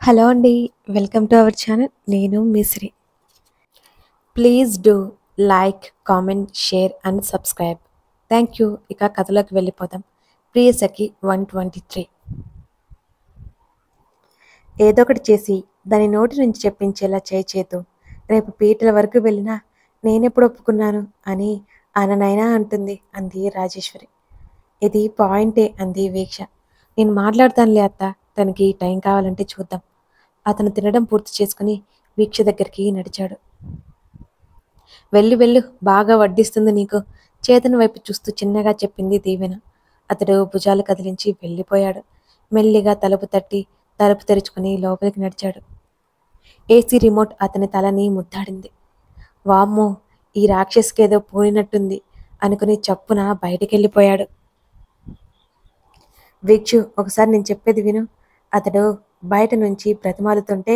Hello అండి. Welcome to our channel. నేను Mishri. Please do like, comment, share and subscribe. Thank you. ఇక కథలోకి వెళ్ళిపోదాం. ప్రియసఖి 123. ఏదో ఒకటి చేసి దాని నోటి నుంచి చెప్పించేలా చేతు. రేపు పీటల వరకు వెళ్ళినా నేనెప్పుడు ఒప్పుకున్నాను అని అననైనా అంటుంది అంది రాజేశ్వరి. ఇది పాయింటే అంది వీక్ష. నేను మాట్లాడతానులే అత్త, తనకి టైం కావాలంటే చూద్దాం. అతను తినడం పూర్తి చేసుకుని వీక్ష దగ్గరికి నడిచాడు. వెళ్ళు వెళ్ళు, బాగా వడ్డిస్తుంది నీకు, చేతన వైపు చూస్తూ చిన్నగా చెప్పింది దీవెన. అతడు భుజాలు కదిలించి వెళ్ళిపోయాడు. మెల్లిగా తలుపు తట్టి తలుపు తెరుచుకుని లోపలికి నడిచాడు. ఏసీ రిమోట్ అతని తలని ముద్దాడింది. వామ్మో, ఈ రాక్షసికేదో పూనినట్టుంది అనుకుని చప్పున బయటికెళ్ళిపోయాడు. వీక్షు, ఒకసారి నేను చెప్పేది విను. అతడు బయట నుంచి బ్రతిమాలుతుంటే,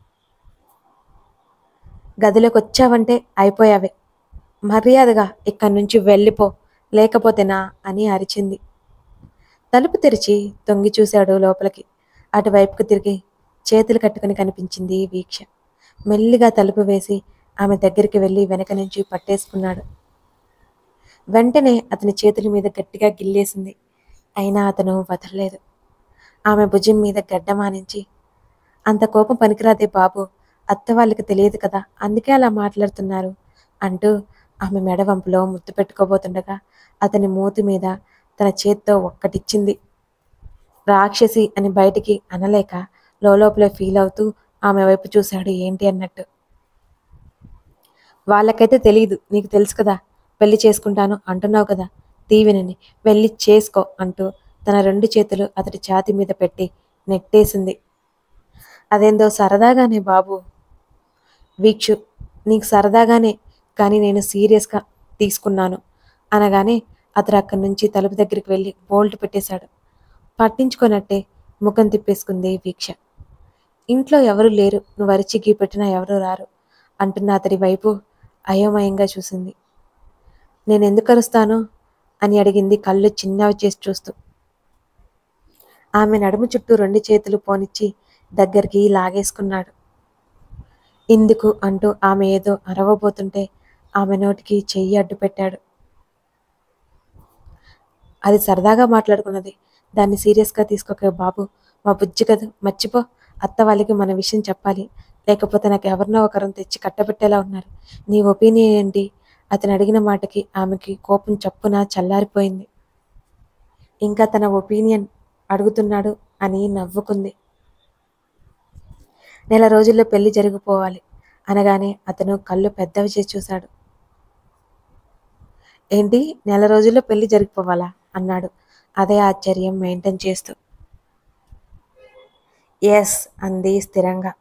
గదిలోకి వచ్చావంటే అయిపోయావే, మర్యాదగా ఇక్కడి నుంచి వెళ్ళిపో, లేకపోతేనా అని అరిచింది. తలుపు తెరిచి తొంగి చూశాడు లోపలికి. అటువైపుకు తిరిగి చేతులు కట్టుకుని కనిపించింది వీక్ష. మెల్లిగా తలుపు వేసి ఆమె దగ్గరికి వెళ్ళి వెనక నుంచి పట్టేసుకున్నాడు. వెంటనే అతని చేతుల మీద గట్టిగా గిల్లేసింది. అయినా అతను వదలలేదు. ఆమె భుజం మీద గడ్డమానించి, అంత కోపం పనికిరాదే బాబు, అత్త వాళ్ళకి తెలియదు కదా, అందుకే అలా మాట్లాడుతున్నారు అంటూ ఆమె మెడవంపులో ముద్దు పెట్టుకోబోతుండగా అతని మూతి మీద తన చేత్తో ఒక్కటిచ్చింది. రాక్షసి అని బయటికి అనలేక లోపలే ఫీల్ అవుతూ ఆమె వైపు చూశాడు ఏంటి అన్నట్టు. వాళ్ళకైతే తెలీదు, నీకు తెలుసు కదా, పెళ్లి చేసుకుంటాను అంటున్నావు కదా, దీవెనని వెళ్ళి చేసుకో అంటూ తన 2 చేతులు అతడి ఛాతీ మీద పెట్టి నెట్టేసింది. అదేందో సరదాగానే బాబు. వీక్షు, నీకు సరదాగానే, కానీ నేను సీరియస్గా తీసుకున్నాను అనగానే అతడు అక్కడి నుంచి తలుపు దగ్గరికి వెళ్ళి బోల్ట్ పెట్టేశాడు. పట్టించుకోనట్టే ముఖం తిప్పేసుకుంది వీక్ష. ఇంట్లో ఎవరూ లేరు, నువ్వు అరిచి గీ పెట్టినా ఎవరూ రారు అంటున్న అతడి వైపు అయోమయంగా చూసింది. నేనెందుకు అరుస్తాను అని అడిగింది కళ్ళు చిన్నవి చేసి చూస్తూ. ఆమె నడుము చుట్టూ 2 చేతులు పోనిచ్చి దగ్గరికి లాగేసుకున్నాడు. ఇందుకు అంటూ ఆమె ఏదో అరవబోతుంటే ఆమె నోటికి చెయ్యి అడ్డు పెట్టాడు. అది సరదాగా మాట్లాడుకున్నది, దాన్ని సీరియస్గా తీసుకోక బాబు, మా బుజ్జి కదూ, మర్చిపో. అత్త వాళ్ళకి మన విషయం చెప్పాలి, లేకపోతే నాకు ఎవరినో ఒకరిని తెచ్చి కట్టబెట్టేలా ఉన్నారు. నీ ఒపీనియన్ ఏంటి? అతను అడిగిన మాటకి ఆమెకి కోపం చప్పున చల్లారిపోయింది. ఇంకా తన ఒపీనియన్ అడుగుతున్నాడు అని నవ్వుకుంది. నెల రోజుల్లో పెళ్లి జరిగిపోవాలి అనగానే అతను కళ్ళు పెద్దవి చేసి చూశాడు. ఏంటి, నెల రోజుల్లో పెళ్లి జరిగిపోవాలా అన్నాడు అదే ఆశ్చర్యం మెయింటైన్ చేస్తూ. ఎస్ అంది స్థిరంగా.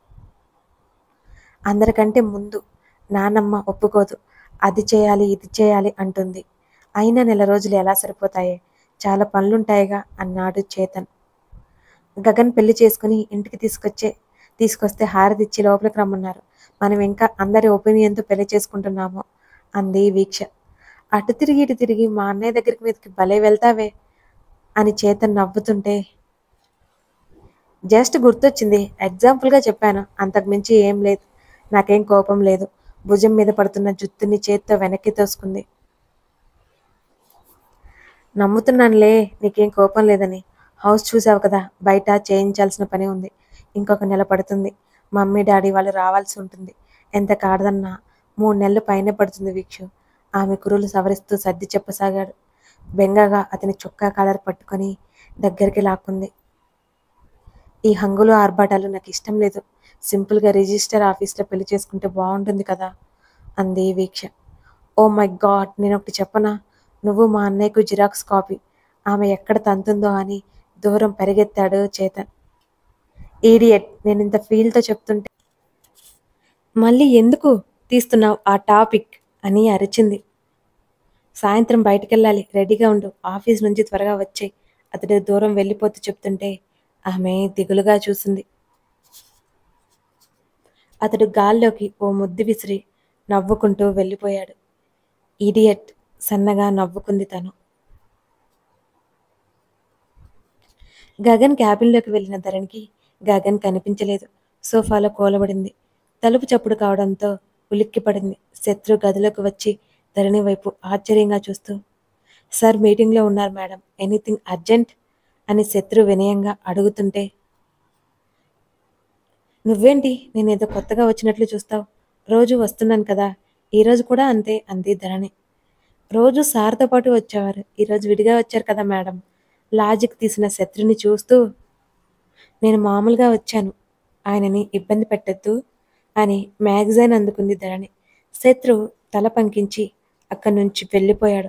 అందరికంటే ముందు నానమ్మ ఒప్పుకోదు, అది చేయాలి ఇది చేయాలి అంటుంది. అయినా నెల రోజులు ఎలా సరిపోతాయే, చాలా పనులుంటాయిగా అన్నాడు చేతన్. గగన్ పెళ్లి చేసుకుని ఇంటికి తీసుకొస్తే హారతిచ్చి లోపలికి రమ్మన్నారు. మనం ఇంకా అందరి ఒపీనియన్తో పెళ్లి చేసుకుంటున్నాము అంది వీక్ష. అటు తిరిగి ఇటు తిరిగి మా అన్నయ్య దగ్గరికి మీదకి భలే వెళ్తావే అని చేతన్ నవ్వుతుంటే, జస్ట్ గుర్తొచ్చింది, ఎగ్జాంపుల్గా చెప్పాను, అంతకుమించి ఏం లేదు. నాకేం కోపం లేదు. భుజం మీద పడుతున్న జుత్తుని చేత్తో వెనక్కి తోసుకుంది. నమ్ముతున్నానులే నీకేం కోపం లేదని. హౌస్ చూసావు కదా, బయట చేయించాల్సిన పని ఉంది. ఇంకొక నెల పడుతుంది. మమ్మీ డాడీ వాళ్ళు రావాల్సి ఉంటుంది. ఎంత కాడదన్నా 3 నెలలు పైనే పడుతుంది వీక్షు. ఆమె కురులు సవరిస్తూ సర్ది చెప్పసాగాడు. బెంగగా అతని చొక్కా కాలర్ పట్టుకొని దగ్గరికి లాక్కుంది. ఈ హంగులు ఆర్భాటాలు నాకు ఇష్టం లేదు. సింపుల్గా రిజిస్టర్ ఆఫీస్లో పెళ్లి చేసుకుంటే బాగుంటుంది కదా అంది వీక్ష. ఓ మై గాడ్, నేను ఒకటి చెప్పనా, నువ్వు మా అన్నయ్యకు జిరాక్స్ కాపీ. ఆమె ఎక్కడ తంతుందో అని దూరం పరిగెత్తాడు చేతన్. ఈడియట్, నేను ఇంత ఫీల్తో చెప్తుంటే మళ్ళీ ఎందుకు తీస్తున్నావు ఆ టాపిక్ అని అరిచింది. సాయంత్రం బయటకెళ్ళాలి, రెడీగా ఉండు, ఆఫీస్ నుంచి త్వరగా వచ్చేయ్ అతడు దూరం వెళ్ళిపోతూ చెప్తుంటే ఆమె దిగులుగా చూసింది. అతడు గాల్లోకి ఓ ముద్దు విసిరి నవ్వుకుంటూ వెళ్ళిపోయాడు. ఈడియట్, సన్నగా నవ్వుకుంది తను. గగన్ క్యాబిన్లోకి వెళ్ళిన ధరణికి గగన్ కనిపించలేదు. సోఫాలో కూలబడింది. తలుపు చప్పుడు కావడంతో ఉలిక్కిపడింది. శత్రు గదిలోకి వచ్చి ధరణి వైపు ఆశ్చర్యంగా చూస్తూ, సార్ మీటింగ్లో ఉన్నారు మేడం, ఎనీథింగ్ అర్జెంట్ అని శత్రు వినయంగా అడుగుతుంటే, నువ్వేంటి నేనేదో కొత్తగా వచ్చినట్లు చూస్తావు? రోజు వస్తున్నాను కదా, ఈరోజు కూడా అంతే అంది ధరణి. రోజు సార్తో పాటు వచ్చేవారు, ఈరోజు విడిగా వచ్చారు కదా మేడం. లాజిక్ తీసిన శత్రుని చూస్తూ, నేను మామూలుగా వచ్చాను, ఆయనని ఇబ్బంది పెట్టద్దు అని మ్యాగజైన్ అందుకుంది ధరణి. శత్రు తల పంకించి అక్కడి నుంచి వెళ్ళిపోయాడు.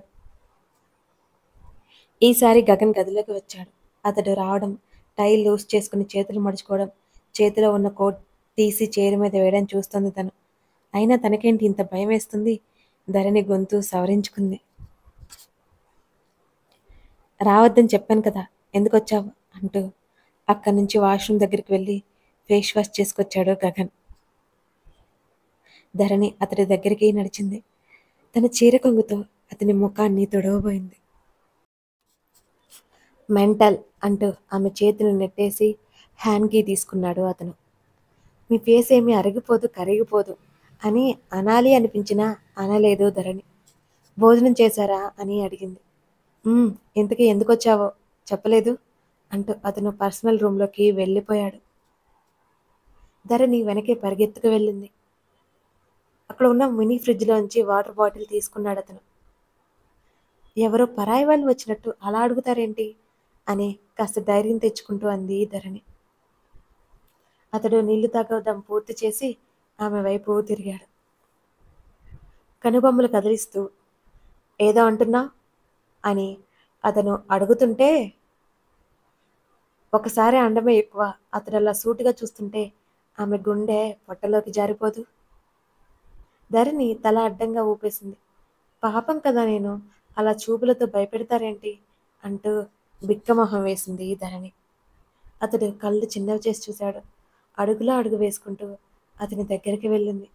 ఈసారి గగన్ గదిలోకి వచ్చాడు. అతడు రావడం, టై లూజ్ చేసుకుని చేతులు మడుచుకోవడం, చేతిలో ఉన్న కోట్ తీసి చైర్ మీద వేయడం చూస్తుంది తను. అయినా తనకేంటి ఇంత భయం వేస్తుంది? ధరణి గొంతు సవరించుకుంది. రావద్దని చెప్పాను కదా, ఎందుకొచ్చావు అంటూ అక్కడి నుంచి వాష్రూమ్ దగ్గరికి వెళ్ళి ఫేస్ వాష్ చేసుకొచ్చాడు గగన్. ధరణి అతడి దగ్గరికి నడిచింది. తన చీర కొంగుతో అతని ముఖాన్ని తొడవబోయింది. మెంటల్ అంటూ ఆమె చేతులు నెట్టేసి హ్యాండ్కి తీసుకున్నాడు అతను. మీ ఫేస్ ఏమీ అరిగిపోదు, కరిగిపోదు అని అనాలి అనిపించినా అనలేదు ధరణి. భోజనం చేశారా అని అడిగింది. ఇంతకీ ఎందుకొచ్చావో చెప్పలేదు అంటూ అతను పర్సనల్ రూమ్లోకి వెళ్ళిపోయాడు. ధరణి వెనకే పరిగెత్తుకు వెళ్ళింది. అక్కడ ఉన్న మినీ ఫ్రిడ్జ్లోంచి వాటర్ బాటిల్ తీసుకున్నాడు అతను. ఎవరో పరాయి వాళ్ళు వచ్చినట్టు అలా అడుగుతారేంటి అని కాస్త ధైర్యం తెచ్చుకుంటూ అంది ధరణి. అతడు నీళ్లు తాగడం పూర్తి చేసి ఆమె వైపు తిరిగాడు. కనుబొమ్మలు కదిలిస్తూ, ఏదో అంటున్నా అని అతను అడుగుతుంటే, ఒకసారి అండమే ఎక్కువ. అతడు అలా సూటిగా చూస్తుంటే ఆమె గుండె పొట్టలోకి జారిపోదు. ధరణి తల అడ్డంగా ఊపేసింది. పాపం కదా నేను, అలా చూపులతో భయపెడతారేంటి అంటూ బిక్కమొహం వేసింది ధరణి. అతడు కళ్ళు చిన్నవి చేసి చూశాడు. అడుగులో అడుగు వేసుకుంటూ అతని దగ్గరికి వెళ్ళింది.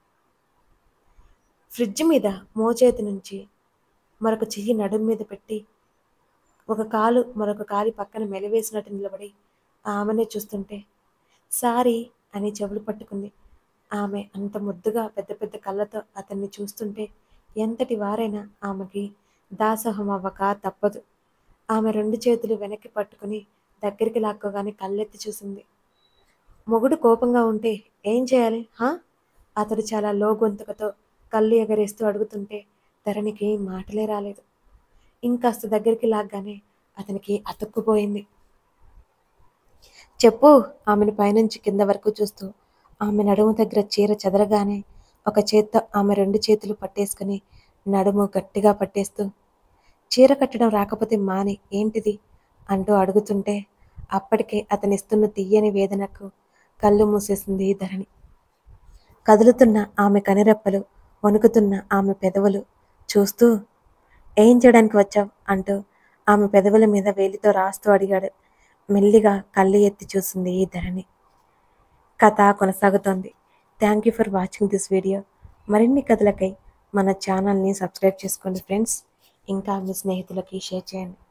ఫ్రిడ్జ్ మీద మోచేతి నుంచి మరొక చెయ్యి నడుం మీద పెట్టి ఒక కాలు మరొక కాలి పక్కన మెలివేసినట్టు నిలబడి ఆమెనే చూస్తుంటే, సారీ అని చెవులు పట్టుకుంది. ఆమె అంత ముద్దుగా పెద్ద పెద్ద కళ్ళతో అతన్ని చూస్తుంటే ఎంతటి వారైనా ఆమెకి దాసోహం అవ్వక తప్పదు. ఆమె 2 చేతులు వెనక్కి పట్టుకుని దగ్గరికి లాక్కోగానే కళ్ళెత్తి చూసింది. మొగుడు కోపంగా ఉంటే ఏం చేయాలి హా? అతడు చాలా లో గొంతుకతో కళ్ళు ఎగరేస్తూ అడుగుతుంటే ధరణికి మాటలే రాలేదు. ఇంకాస్త దగ్గరికి లాగ్గానే అతనికి అతుక్కుపోయింది. చెప్పు ఆమెను పైనుంచి కింద వరకు చూస్తూ ఆమె నడుము దగ్గర చీర చెదరగానే ఒక చేత్తో ఆమె 2 చేతులు పట్టేసుకుని నడుము గట్టిగా పట్టేస్తూ, చీర కట్టడం రాకపోతే మాని ఏంటిది అంటూ అడుగుతుంటే అప్పటికే అతనిస్తున్న తీయని వేదనకు కళ్ళు మూసేసింది ధరణి. కదులుతున్న ఆమె కనురెప్పలు, వణుకుతున్న ఆమె పెదవులు చూస్తూ, ఏం చేయడానికి వచ్చావు అంటూ ఆమె పెదవుల మీద వేలితో రాస్తూ అడిగాడు. మెల్లిగా కళ్ళు ఎత్తి చూసింది ధరణి. కథ కొనసాగుతోంది. Thank you for watching this video. మరిన్ని కథలకై మన ఛానల్ని సబ్స్క్రైబ్ చేసుకోండి ఫ్రెండ్స్. ఇంకా మీ స్నేహితులకి షేర్ చేయండి.